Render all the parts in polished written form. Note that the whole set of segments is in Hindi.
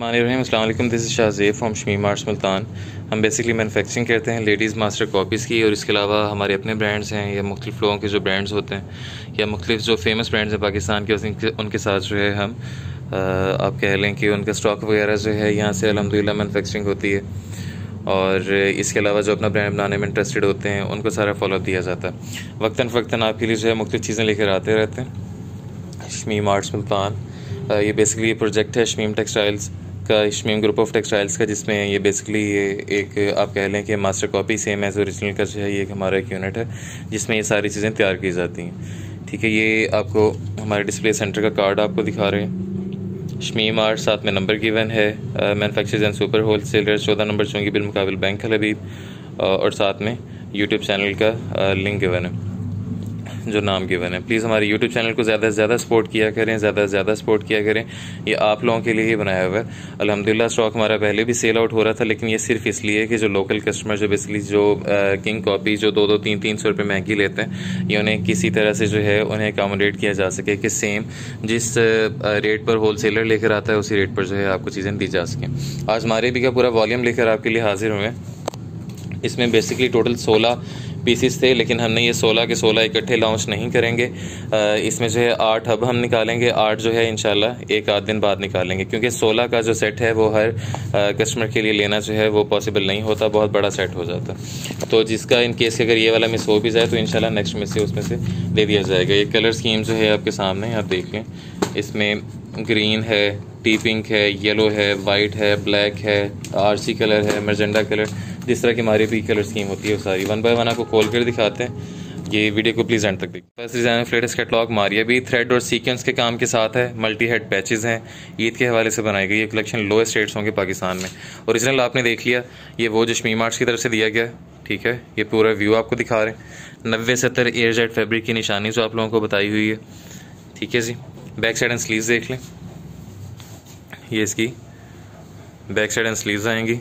अस्सलाम वालेकुम, this is Shahzeb from Shamim arts Multan. हम बेसिकली मैनुफैक्चरिंग करते हैं लेडीज़ मास्टर कॉपीज़ की, और इसके अलावा हमारे अपने ब्रांड्स हैं या मुख्तलिफ़ लोगों के जो ब्रांड्स होते हैं या मुख्तलिफ़ जो फेमस ब्रांड्स हैं पाकिस्तान के, उनके साथ जो है हम आप कह लें कि उनका स्टॉक वगैरह जो है यहाँ से अल्हम्दुलिल्लाह मैनुफैक्चरिंग होती है। और इसके अलावा जो अपना ब्रांड बनाने में इंटरेस्टेड होते हैं उनको सारा फॉलोअप दिया जाता है। वक्तन फ़क्तन आपके लिए जो है मुख्तलिफ़ चीज़ें लेकर आते रहते हैं। शमीम आर्ट्स मुल्तान ये बेसिकली ये प्रोजेक्ट है शमीम टेक्सटाइल्स का, शमीम ग्रुप ऑफ टेक्सटाइल्स का, जिसमें ये बेसिकली ये एक आप कह लें कि master copy same as original का जो है ये एक हमारा एक यूनिट है जिसमें ये सारी चीज़ें तैयार की जाती हैं। ठीक है, ये आपको हमारे डिस्प्ले सेंटर का कार्ड आपको दिखा रहे हैं। शमीम आर्ट साथ में नंबर गिवन है, manufacturers and super wholesaler 14 number Chungi बिलमुकाबिल बैंक हबीब, और साथ में यूट्यूब चैनल का लिंक गिवन है, जो नाम गिवन है। प्लीज़ हमारे यूट्यूब चैनल को ज़्यादा से ज़्यादा सपोर्ट किया करें, ज़्यादा से ज़्यादा सपोर्ट किया करें। ये आप लोगों के लिए ही बनाया हुआ है। अल्हम्दुलिल्लाह स्टॉक हमारा पहले भी सेल आउट हो रहा था, लेकिन ये सिर्फ इसलिए कि जो लोकल कस्टमर जो बेसिकली जो किंग कॉपी जो 200 300 रुपये महंगी लेते हैं, ये उन्हें किसी तरह से जो है उन्हें अकोमोडेट किया जा सके कि सेम जिस रेट पर होलसेलर लेकर आता है उसी रेट पर जो है आपको चीज़ें दी जा सकें। आज हमारे भी का पूरा वॉल्यूम लेकर आपके लिए हाजिर हुए हैं। इसमें बेसिकली टोटल 16 पीसीस थे, लेकिन हमने ये 16 के 16 इकट्ठे लॉन्च नहीं करेंगे। इसमें जो है 8 अब हम निकालेंगे, 8 जो है इंशाल्लाह एक आध दिन बाद निकालेंगे, क्योंकि 16 का जो सेट है वो हर कस्टमर के लिए लेना जो है वो पॉसिबल नहीं होता, बहुत बड़ा सेट हो जाता। तो जिसका इन केस अगर ये वाला मिस हो भी जाए तो इंशाल्लाह नेक्स्ट में से उसमें से दे दिया जाएगा। ये कलर स्कीम जो है आपके सामने आप देख लें, इसमें ग्रीन है, टी पिंक है, येलो है, वाइट है, ब्लैक है, आरसी कलर है, मजेंडा कलर, जिस तरह की हमारी भी कलर स्कीम होती है वो सारी वन बाय वन आपको खोल कर दिखाते हैं। ये वीडियो को प्लीज़ एंड तक देखिए। First design of latest catalogue Maria B thread और सीक्वेंस के काम के साथ है। मल्टी हेड पैचेस हैं, ईद के हवाले से बनाई गई। ये कलेक्शन लोएस्ट रेट्स होंगे पाकिस्तान में। ओरिजिनल आपने देख लिया, ये वो जो शमीम आर्ट्स की तरफ से दिया गया। ठीक है, ये पूरा व्यू आपको दिखा रहे हैं। 90-70 एयरजेट फैब्रिक की निशानी जो आप लोगों को बताई हुई है। ठीक है जी, बैक साइड एंड स्लीव्स देख लें, ये इसकी बैक साइड एंड स्लीव्स आएंगी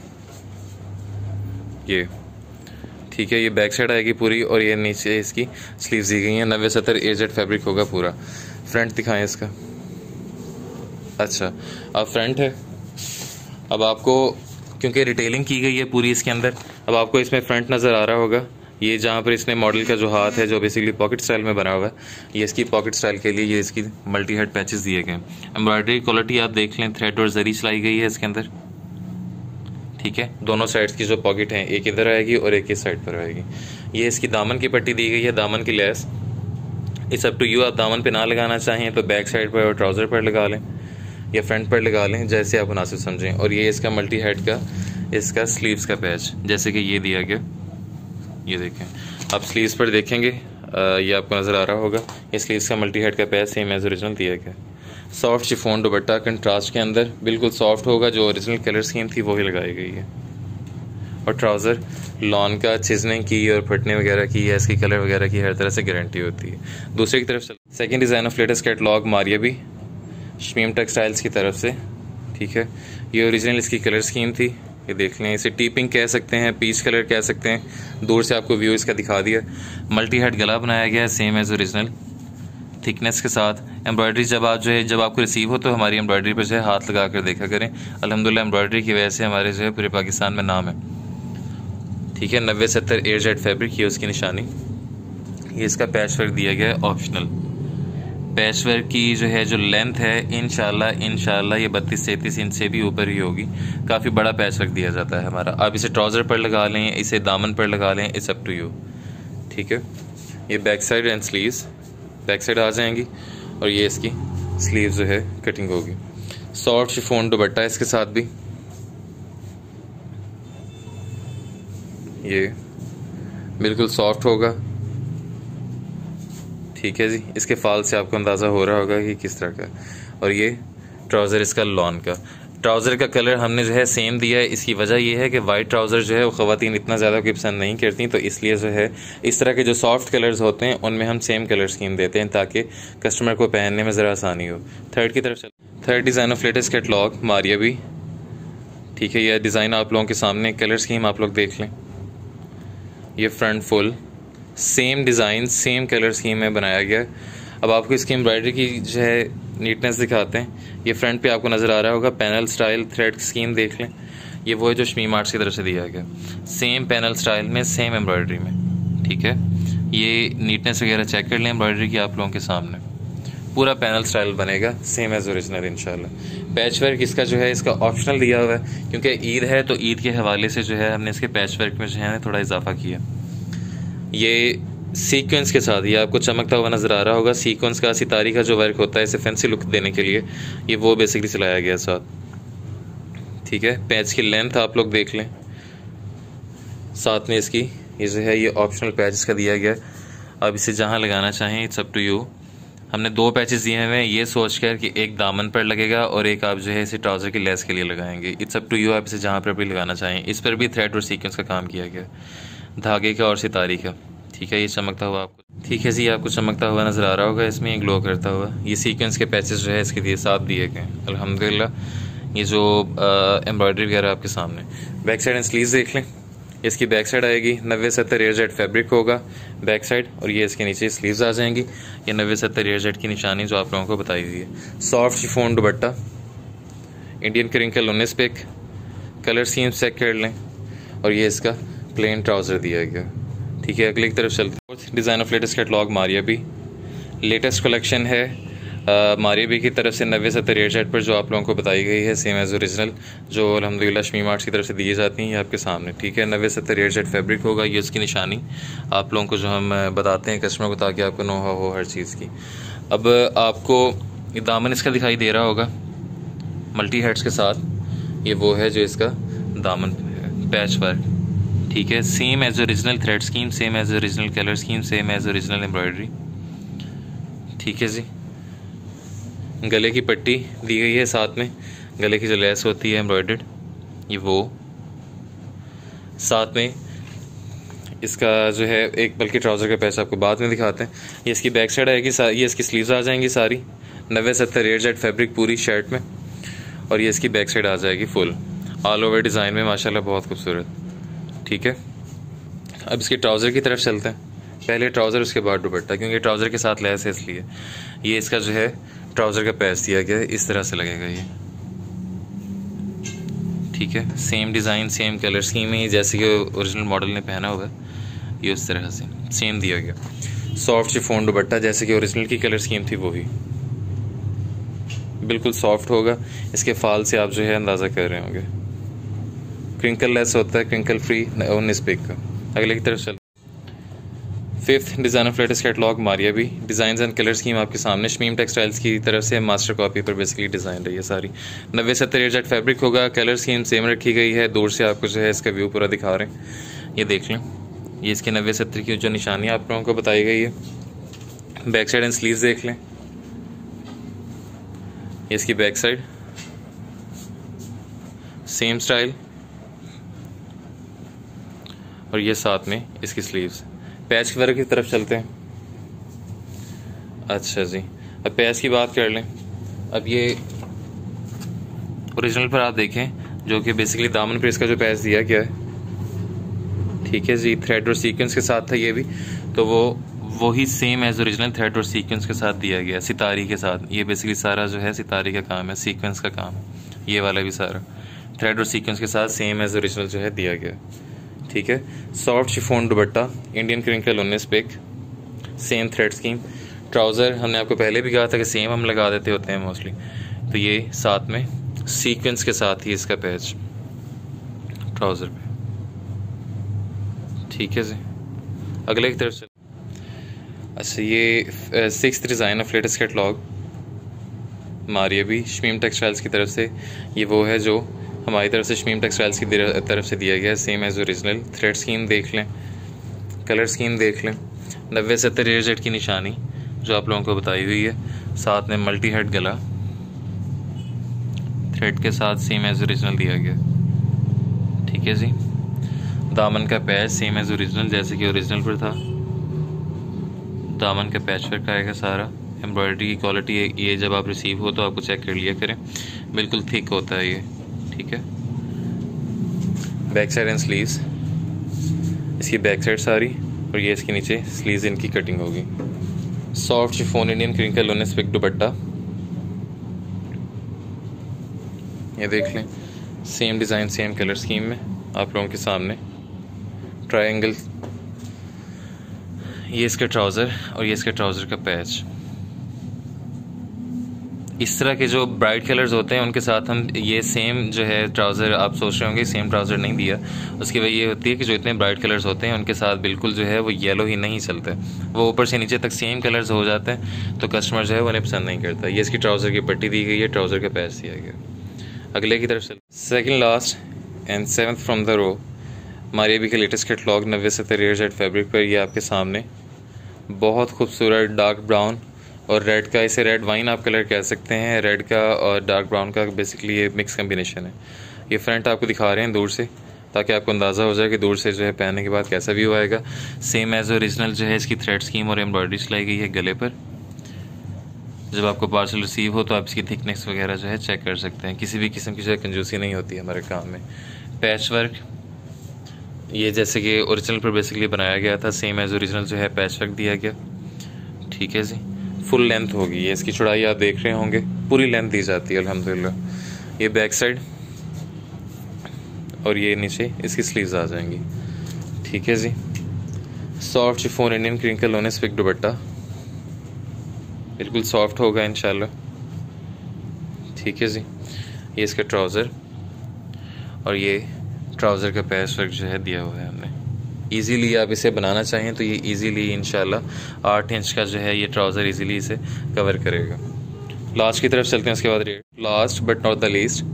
ये। ठीक है, ये बैक साइड आएगी पूरी, और ये नीचे इसकी स्लीव्स दी गई हैं। 90-70 एजेड फैब्रिक होगा पूरा। फ्रंट दिखाएं इसका। अच्छा, अब फ्रंट है। अब आपको क्योंकि रिटेलिंग की गई है पूरी इसके अंदर, अब आपको इसमें फ्रंट नज़र आ रहा होगा। ये जहाँ पर इसने मॉडल का जो हाथ है जो बेसिकली पॉकेट स्टाइल में बना हुआ है, ये इसकी पॉकेट स्टाइल के लिए ये इसकी मल्टी हेड पैचेस दिए गए। एम्ब्रॉयडरी क्वालिटी आप देख लें, थ्रेड और जरी चलाई गई है इसके अंदर। ठीक है, दोनों साइड्स की जो पॉकेट हैं, एक इधर आएगी और एक इस साइड पर आएगी। ये इसकी दामन की पट्टी दी गई है, दामन की lace. It's up to you, आप दामन पे ना लगाना चाहें तो बैक साइड पर और ट्राउज़र पर लगा लें या फ्रंट पर लगा लें, जैसे आप मुनासिब समझें। और ये इसका मल्टी हेड का इसका स्लीव्स का पैच जैसे कि ये दिया गया, ये देखें आप स्लीव्स पर देखेंगे, ये आपको नज़र आ रहा होगा। ये स्लीव्स का मल्टी हेड का पैच सेम एज ओरिजिनल दिया गया। सॉफ्ट शिफॉन दुपट्टा कंट्रास्ट के अंदर बिल्कुल सॉफ्ट होगा, जो ओरिजिनल कलर स्कीम थी वही लगाई गई है। और ट्राउज़र लॉन का छिजने की और फटने वगैरह की या इसकी कलर वगैरह की हर तरह से गारंटी होती है। दूसरी की तरफ second design of latest catalogue Maria B Shamim textiles की तरफ से। ठीक है, ये ओरिजिनल इसकी कलर स्कीम थी, ये देख लें। इसे टी पिंक कह सकते हैं, पीच कलर कह सकते हैं। दूर से आपको व्यू इसका दिखा दिया। मल्टी हेड गला बनाया गया है सेम एज ओरिजिनल थिकनेस के साथ। एम्ब्रॉयडरी जब आपको रिसीव हो तो हमारी एम्ब्रॉयडरी पर जो है हाथ लगा कर देखा करें। अल्हम्दुलिल्लाह एम्ब्रॉयडरी की वजह से हमारे जो है पूरे पाकिस्तान में नाम है। ठीक है, 90-70 एयरजेट फैब्रिक, ये उसकी निशानी। ये इसका पैच वर्क दिया गया है ऑप्शनल। पैच वर्क की जो है जो लेंथ है इंशाल्लाह ये 32-33 इंच से भी ऊपर ही होगी। काफ़ी बड़ा पैच वर्क दिया जाता है हमारा। आप इसे ट्राउज़र पर लगा लें, इसे दामन पर लगा लें, इट्स अप टू यू। ठीक है, ये back side and sleeves back side आ जाएंगी, और ये इसकी स्लीव जो है कटिंग होगी। सॉफ्ट शिफॉन दुपट्टा इसके साथ भी, ये बिल्कुल सॉफ्ट होगा। ठीक है जी, इसके फाल से आपको अंदाज़ा हो रहा होगा कि किस तरह का। और ये ट्राउज़र इसका लॉन का। ट्राउज़र का कलर हमने जो है सेम दिया है। इसकी वजह यह है कि वाइट ट्राउज़र जो है वो ख़वातीन इतना ज़्यादा कोई पसंद नहीं करती, तो इसलिए जो है इस तरह के जो सॉफ्ट कलर्स होते हैं उनमें हम सेम कलर स्कीम देते हैं ताकि कस्टमर को पहनने में ज़रा आसानी हो। थर्ड की तरफ third design of latest catalogue Maria B. ठीक है, यह डिज़ाइन आप लोगों के सामने, कलर स्कीम आप लोग देख लें। ये front full same design same colour scheme में बनाया गया। अब आपको इसकी एम्ब्रॉयडरी की जो है नीटनेस दिखाते हैं। ये फ्रंट पे आपको नज़र आ रहा होगा पैनल स्टाइल थ्रेड स्कीम देख लें। ये वो है जो शमीम आर्ट्स की तरफ से दिया गया, सेम पैनल स्टाइल में, सेम एम्ब्रॉयडरी में, ठीक है। ये नीटनेस वगैरह चेक कर लें एम्ब्रॉयडरी की आप लोगों के सामने, पूरा पैनल स्टाइल बनेगा सेम एज ओरिजिनल इंशाल्लाह। पैच वर्क इसका जो है इसका ऑप्शनल दिया हुआ है, क्योंकि ईद है तो ईद के हवाले से जो है हमने इसके पैच वर्क में जो है थोड़ा इजाफा किया। ये सीक्वेंस के साथ, ये आपको चमकता हुआ नज़र आ रहा होगा, सीक्वेंस का सितारी का जो वर्क होता है इसे फैंसी लुक देने के लिए, ये वो बेसिकली चलाया गया साथ, ठीक है। पैच की लेंथ आप लोग देख लें, साथ में इसकी ये जो है ये ऑप्शनल पैच इसका दिया गया। अब इसे जहाँ लगाना चाहें इट्स अप टू यू। हमने 2 पैचेस दिए हुए हैं ये सोच कर कि एक दामन पर लगेगा और एक आप जो है इसे ट्राउज़र की लेस के लिए लगाएंगे। इट्स अप टू यू, आप इसे जहाँ पर भी लगाना चाहें। इस पर भी थ्रेड और सीक्वेंस का काम किया गया, धागे का और सितारी का, ठीक है। ये चमकता हुआ आपको, ठीक है जी, आपको चमकता हुआ नज़र आ रहा होगा, इसमें ग्लो करता हुआ। ये सीक्वेंस के पैचेस जो है इसके दिए साथ दिए गए अल्हम्दुलिल्लाह। ये जो एम्ब्रॉयडरी वगैरह आपके सामने। बैक साइड एंड स्लीव्स देख लें। इसकी बैक साइड आएगी 90-70 एयरजेट फैब्रिक होगा बैक साइड, और ये इसके नीचे स्लीव्स आ जाएंगी। ये 90-70 एयरजेट की निशानी जो आप लोगों को बताई हुई है। Soft chiffon dupatta, Indian crinkle 19 pick, colour scheme check कर लें, और ये इसका प्लेन ट्राउज़र दिया गया, ठीक है। अगली की तरफ चलते हैं। Design of latest catalogue Maria B, latest collection है मारिया बी की तरफ से 90-70 एयरजेट पर जो आप लोगों को बताई गई है सेम एज ओरिजिनल, जो अल्हम्दुलिल्लाह शमीम आर्ट्स की तरफ से दी जाती हैं आपके सामने, ठीक है। 90-70 एयरजेट फैब्रिक होगा, ये उसकी निशानी आप लोगों को जो हम बताते हैं कस्टमर को, ताकि आपको नो हो हर चीज़ की। अब आपको ये दामन इसका दिखाई दे रहा होगा मल्टी हेड्स के साथ, ये वो है जो इसका दामन पैच वर्क, ठीक है। Same as original thread scheme, same as original colour scheme, same as original embroidery, ठीक है जी। गले की पट्टी दी गई है साथ में, गले की जो लेस होती है एम्ब्रॉयडर्ड, ये वो साथ में इसका जो है एक, बल्कि ट्राउज़र का पैच आपको बाद में दिखाते हैं। ये इसकी बैक साइड आएगी, ये इसकी स्लीव्स आ जाएंगी सारी 90-70 एयरजेट फैब्रिक पूरी शर्ट में, और ये इसकी बैक साइड आ जाएगी फुल ऑल ओवर डिज़ाइन में, माशाल्लाह बहुत खूबसूरत, ठीक है। अब इसके ट्राउज़र की तरफ चलते हैं। पहले ट्राउज़र उसके बाद दुपट्टा, क्योंकि ट्राउज़र के साथ लेस है इसलिए। ये इसका जो है ट्राउज़र का पैच दिया गया है, इस तरह से लगेगा ये, ठीक है। Same design same colour scheme है, जैसे कि ओरिजिनल मॉडल ने पहना हुआ है, ये उस तरह से सेम दिया गया। सॉफ्ट शिफॉन दुपट्टा, जैसे कि ओरिजिनल की कलर स्कीम थी वही, बिल्कुल सॉफ्ट होगा। इसके फाल से आप जो है अंदाज़ा कर रहे होंगे। क्रिंकल लेस होता है, क्रिंकल फ्री 19 पिक का। अगले की तरफ चल। 5th design of latest catalogue Maria B, design and colour scheme आपके सामने शमीम टेक्सटाइल्स की तरफ से मास्टर कॉपी पर बेसिकली डिज़ाइन रही है सारी। 90-70 एयरजेट फैब्रिक होगा, कलर स्कीम सेम रखी गई है। दूर से आपको जो है इसका व्यू पूरा दिखा रहे हैं, ये देख लें। ये इसके 90-70 की जो निशानी आप लोगों को बताई गई है। बैक साइड एंड स्लीव्स देख लें, ये इसकी बैक साइड सेम स्टाइल, और ये साथ में इसकी स्लीव्स। पैच की वर्क की तरफ चलते हैं। अच्छा जी, अब पैच की बात कर लें। अब ये ओरिजिनल पर आप देखें, जो कि बेसिकली दामन पर इसका जो पैच दिया गया है, ठीक है जी, थ्रेड और सीक्वेंस के साथ था ये भी, तो वही सेम एज ओरिजिनल थ्रेड और सीक्वेंस के साथ दिया गया, सितारी के साथ। ये बेसिकली सारा जो है सितारी का काम है, सीक्वेंस का काम है, ये वाला भी सारा थ्रेड और सीक्वेंस के साथ सेम एज ओरिजिनल जो है दिया गया, ठीक है। Soft chiffon dupatta, Indian crinkle 19 pick, same thread scheme. Trouser हमने आपको पहले भी कहा था कि सेम हम लगा देते होते हैं मोस्टली, तो ये साथ में सीक्वेंस के साथ ही इसका पैच ट्राउज़र पे, ठीक है जी। अगले की तरफ से। अच्छा, ये 6th design of latest catalogue Maria B, Shamim textiles की तरफ से। ये वो है जो हमारी तरफ से शमीम टेक्सटाइल्स की तरफ से दिया गया है, same as original. Thread scheme देख लें, कलर स्कीम देख लें, 90-70 एयरजेट की निशानी जो आप लोगों को बताई हुई है, साथ में मल्टी हेड गला थ्रेड के साथ सेम एज ओरिजिनल दिया गया, ठीक है जी। दामन का पैच सेम एज ओरिजिनल, जैसे कि ओरिजिनल पर था। दामन का पैच वर्क आएगा सारा। एम्ब्रॉयडरी की क्वालिटी ये जब आप रिसीव हो तो आपको चेक कर लिया करें, बिल्कुल थिक होता है ये, ठीक है। बैक साइड एंड स्लीव्स, इसकी बैक साइड सारी, और ये इसके नीचे स्लीव्स इनकी कटिंग होगी। Soft chiffon Indian crinkle 19 pick dupatta, ये देख लें, same design same colour scheme में आप लोगों के सामने ट्रायंगल। ये इसके ट्राउज़र और ये इसके ट्राउज़र का पैच। इस तरह के जो ब्राइट कलर्स होते हैं उनके साथ हम ये सेम जो है ट्राउज़र, आप सोच रहे होंगे सेम ट्राउज़र नहीं दिया, उसकी वजह ये होती है कि जो इतने ब्राइट कलर्स होते हैं उनके साथ बिल्कुल जो है वो येलो ही नहीं चलते, वो ऊपर से नीचे तक सेम कलर्स हो जाते हैं, तो कस्टमर जो है वो उन्हें पसंद नहीं करता। ये इसकी ट्राउज़र की पट्टी दी गई है, ट्राउज़र का पैच दिया गया। अगले की तरफ से second last and 7th from the row हमारे अभी के लेटेस्ट कैटलॉग 90-70 रेयर फैब्रिक पर ये आपके सामने बहुत खूबसूरत डार्क ब्राउन और रेड का, इसे रेड वाइन आप कलर कह सकते हैं, रेड का और डार्क ब्राउन का बेसिकली ये मिक्स कम्बिनेशन है। ये फ्रंट आपको दिखा रहे हैं दूर से ताकि आपको अंदाज़ा हो जाए कि दूर से जो है पहनने के बाद कैसा व्यू आएगा। सेम एज ओरिजिनल जो है इसकी थ्रेड स्कीम और एम्ब्रॉयडरी चलाई गई है गले पर। जब आपको पार्सल रिसीव हो तो आप इसकी थिकनेस वगैरह जो है चेक कर सकते हैं, किसी भी किस्म की जो है कंजूसी नहीं होती है हमारे काम में। पैच वर्क ये जैसे कि ओरिजिनल पर बेसिकली बनाया गया था, सेम एज ओरिजिनल जो है पैच वर्क दिया गया। ठीक है जी, फुल लेंथ होगी ये, इसकी चौड़ाई आप देख रहे होंगे पूरी लेंथ दी जाती है अल्हम्दुलिल्लाह। ये बैक साइड और ये नीचे इसकी स्लीव्स आ जाएंगी। ठीक है जी, सॉफ्ट शिफॉन इंडियन क्रिंकल लोनेस पिक दुपट्टा, बिल्कुल सॉफ्ट होगा इंशाल्लाह। ठीक है जी, ये इसका ट्राउज़र और ये ट्राउज़र का पैच वर्क जो है दिया हुआ है हमने। इजीली आप इसे बनाना चाहें तो ये इजीली इंशाल्लाह 8 इंच का जो है ये ट्राउज़र इजीली इसे कवर करेगा। लास्ट की तरफ चलते हैं, उसके बाद rate. Last but not the least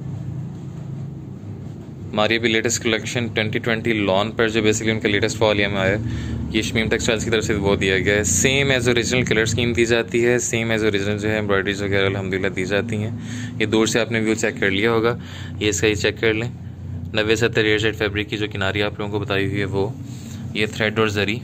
हमारी अभी लेटेस्ट कलेक्शन 2020 लॉन पर जो बेसिकली उनका लेटेस्ट वॉल्यूम आया है, ये शमीम टेक्सटाइल्स की तरफ से वो दिया गया है। Same as original colour scheme दी जाती है, सेम एज ओरिजिनल जो है एम्ब्रॉयडरीज वगैरह अल्हम्दुलिल्लाह दी जाती हैं। ये दूर से आपने व्यू चेक कर लिया होगा, ये इसका ये चेक कर लें। 90-70 रेयर फैब्रिक की जो किनारी आप लोगों को बताई हुई है वो, ये थ्रेड और जरी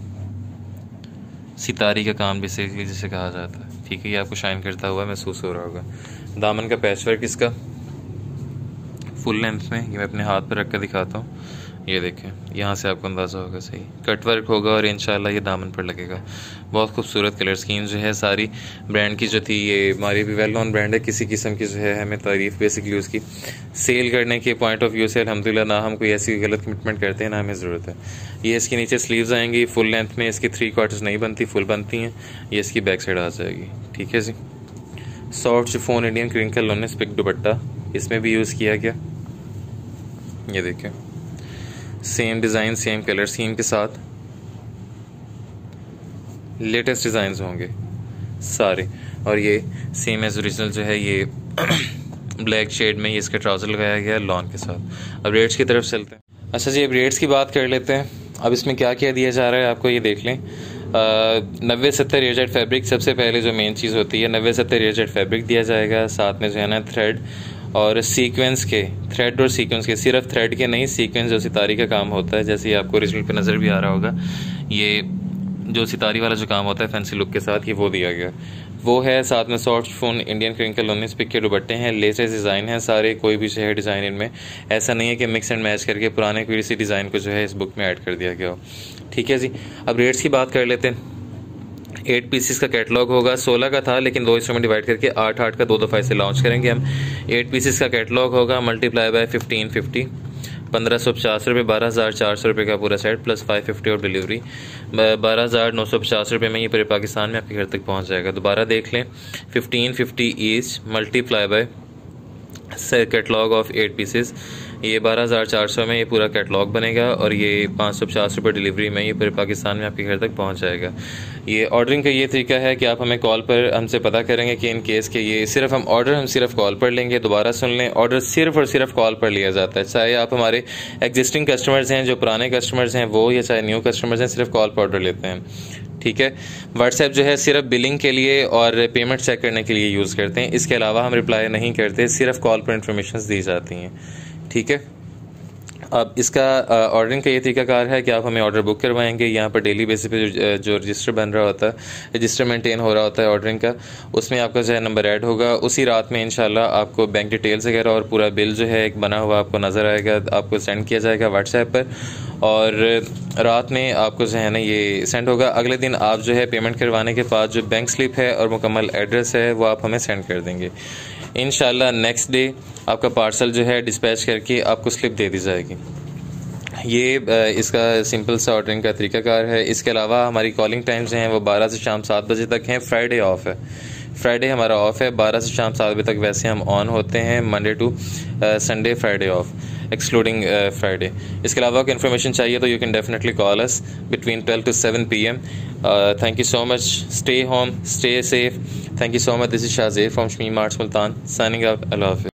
सितारी का काम बेसिकली जिसे कहा जाता है। ठीक है, ये आपको शाइन करता हुआ महसूस हो रहा होगा। दामन का पैच वर्क इसका फुल लेंथ में, ये मैं अपने हाथ पर रख कर दिखाता हूँ। ये देखें, यहाँ से आपको अंदाज़ा होगा सही कट वर्क होगा और इंशाल्लाह ये दामन पर लगेगा। बहुत खूबसूरत कलर स्कीम जो है सारी ब्रांड की जो थी, ये हमारी भी वेल नोन ब्रांड है, किसी किस्म की जो है हमें तारीफ़ बेसिकली उसकी सेल करने के पॉइंट ऑफ व्यू से अल्हम्दुलिल्लाह ना हम कोई ऐसी गलत कमिटमेंट करते हैं ना हमें ज़रूरत है। ये इसके नीचे स्लीव्स आएंगी फुल लेंथ में, इसकी 3/4 नहीं बनती, फुल बनती हैं। ये इसकी बैक साइड आ जाएगी। ठीक है जी, सॉफ्ट शिफॉन इंडियन क्रिंकल लोनेस पिक दुपट्टा इसमें भी यूज़ किया गया। ये देखें, same design same colour scheme के साथ लेटेस्ट डिज़ाइंस होंगे सारे, और ये सेम एज ओरिजिनल जो है ये ब्लैक शेड में ये इसका ट्राउज़र लगाया गया है लॉन के साथ। अब रेट्स की तरफ चलते हैं। अच्छा जी, अब रेट्स की बात कर लेते हैं। अब इसमें क्या क्या दिया जा रहा है आपको ये देख लें। 90-70 रेयर फैब्रिक सबसे पहले जो मेन चीज़ होती है, 90-70 रेयर फैब्रिक दिया जाएगा, साथ में जो है ना थ्रेड और सीक्वेंस के, थ्रेड और सीक्वेंस के, सिर्फ थ्रेड के नहीं, सीक्वेंस जो सितारी का काम होता है, जैसे आपको ओरिजिनल पे नज़र भी आ रहा होगा, ये जो सितारी वाला जो काम होता है फैंसी लुक के साथ, ये वो दिया गया वो है। साथ में सॉफ्ट फोन इंडियन क्रिंकल लोनेस पिक के दुपट्टे हैं, लेटेस्ट डिज़ाइन है सारे, कोई भी जो है डिज़ाइन इनमें ऐसा नहीं है कि मिक्स एंड मैच करके पुराने कोई सी डिज़ाइन को जो है इस बुक में ऐड कर दिया गया हो। ठीक है जी, अब रेट्स की बात कर लेते हैं। 8 पीसीस का कैटलॉग होगा, 16 का था लेकिन 2 हिस्सों में डिवाइड करके 8-8 का 2 दफ़ा इसे लॉन्च करेंगे हम। 8 पीसीस का कैटलॉग होगा, मल्टीप्लाई बाय 1550, 1550 रुपये, 12,400 रुपये का पूरा सेट प्लस 550 और डिलीवरी, 12,950 रुपये में ये पूरे पाकिस्तान में आपके घर तक पहुंच जाएगा। दोबारा देख लें, 1550 each multiply by catalogue of 8 pieces, ये 12,400 में ये पूरा कैटलॉग बनेगा और ये 550 रुपये डिलीवरी में ये पूरे पाकिस्तान में आपके घर तक पहुंच जाएगा। ये ऑर्डरिंग का ये तरीका है कि आप हमें कॉल पर हमसे पता करेंगे कि इन केस के ये सिर्फ हम ऑर्डर हम सिर्फ कॉल पर लेंगे। दोबारा सुन लें, ऑर्डर सिर्फ और सिर्फ कॉल पर लिया जाता है, चाहे आप हमारे एग्जिस्टिंग कस्टमर्स हैं, जो पुराने कस्टमर्स हैं वो, या चाहे न्यू कस्टमर्स हैं, सिर्फ कॉल पर ऑर्डर लेते हैं। ठीक है, व्हाट्सएप जो है सिर्फ बिलिंग के लिए और पेमेंट चेक करने के लिए यूज़ करते हैं, इसके अलावा हम रिप्लाई नहीं करते, सिर्फ कॉल पर इंफॉर्मेशन दी जाती हैं। ठीक है, अब इसका ऑर्डरिंग का ये तरीकाकार है कि आप हमें ऑर्डर बुक करवाएंगे, यहाँ पर डेली बेसिस पे जो रजिस्टर बन रहा होता है, रजिस्टर मेंटेन हो रहा होता है ऑर्डरिंग का, उसमें आपका जो है नंबर ऐड होगा। उसी रात में इंशाल्लाह आपको बैंक डिटेल्स वगैरह और पूरा बिल जो है एक बना हुआ आपको नज़र आएगा, आपको सेंड किया जाएगा व्हाट्सएप पर, और रात में आपको जो है ना ये सेंड होगा। अगले दिन आप जो है पेमेंट करवाने के बाद जो बैंक स्लिप है और मुकम्मल एड्रेस है वो आप हमें सेंड कर देंगे। इंशाल्लाह नेक्स्ट डे आपका पार्सल जो है डिस्पैच करके आपको स्लिप दे दी जाएगी। ये इसका सिंपल सा ऑर्डरिंग का तरीकाकार है। इसके अलावा हमारी कॉलिंग टाइम्स हैं वो 12 से शाम 7 बजे तक हैं। फ्राइडे ऑफ है, फ्राइडे हमारा ऑफ है, 12 से शाम 7 बजे तक वैसे हम ऑन होते हैं। Monday to Sunday Friday off, excluding Friday. इसके अलावा को इन्फॉर्मेशन चाहिए तो you can definitely call us between 12 to 7 PM। Thank you so much, stay home, stay safe. Thank you so much. This is Shahzeb from Shamim arts Multan, signing out. अल्लाह हाफ़िज़।